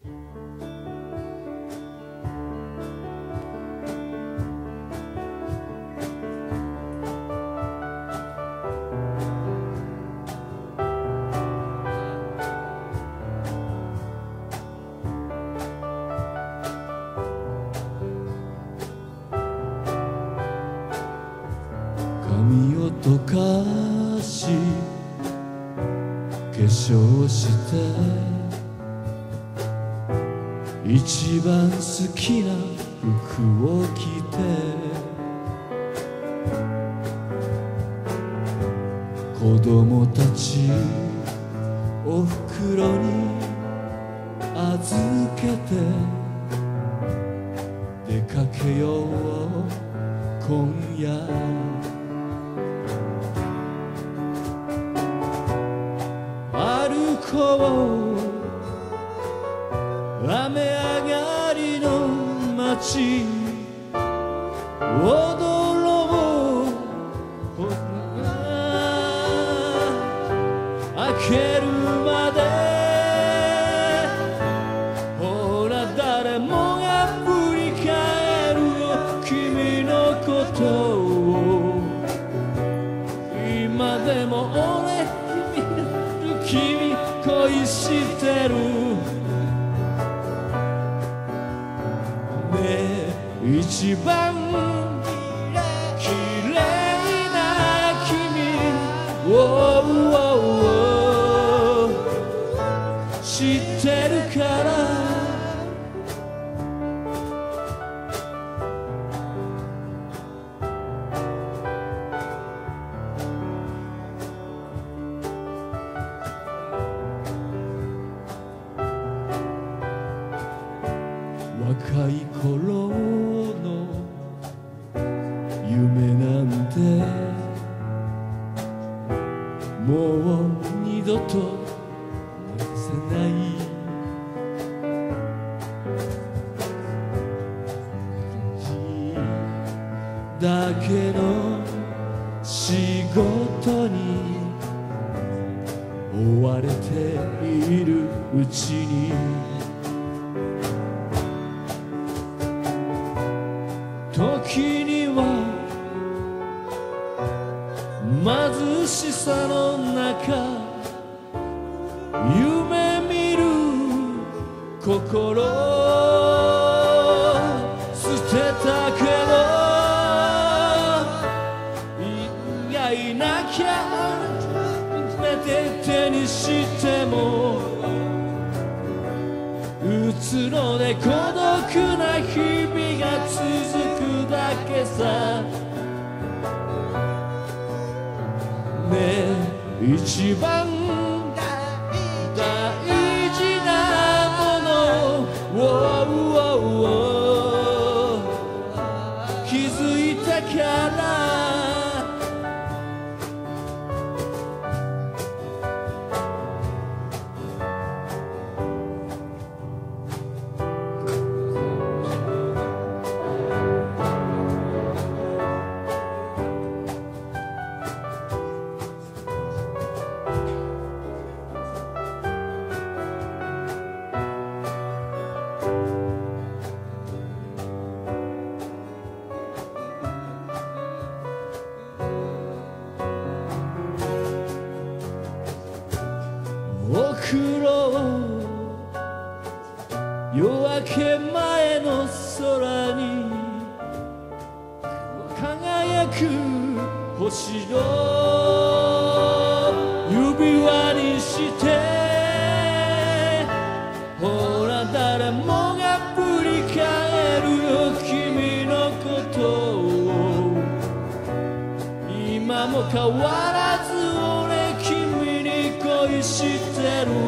髪を溶かし化粧して一番好きな服を着て子供たちお袋に預けて出かけよう今夜歩こう雨上がりの街踊ろう明けるまでほら誰もが振り返るよ君のことを今でも俺君恋してるねえ一番綺麗な君知ってるから若い頃の夢なんてもう二度となせないだけの仕事に追われているうちに時には貧しさの中夢見る心捨てたけど意外なきゃめて手にしてもうつろで孤独な日々が続くだけさねえ一番大事なものを気づいたからおふろ夜明け前の空に輝く星を指輪にしてほら誰もが振り返るよ君のことを今も変わらず俺君に恋してる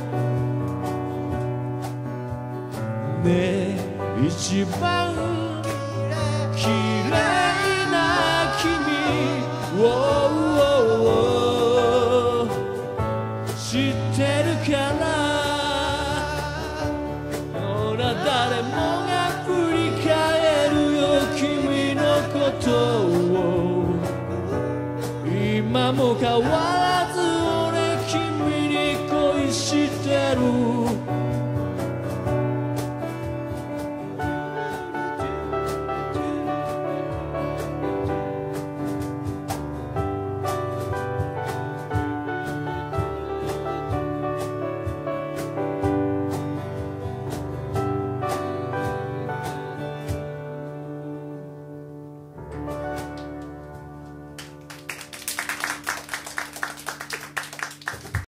ねえ一番綺麗な君を知ってるからほら誰もが振り返るよ君のことを今も変わらず俺君に恋してる